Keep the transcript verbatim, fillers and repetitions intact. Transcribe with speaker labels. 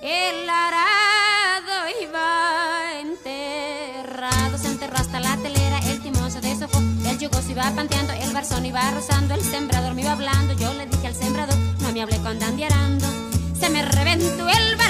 Speaker 1: el arado iba enterrado, se enterró hasta la telera, el timón se deshojó, el yugo se iba panteando, el barzón iba rozando, el sembrador me iba hablando, yo le dije al sembrador, no me hable con dandiarando, se me reventó el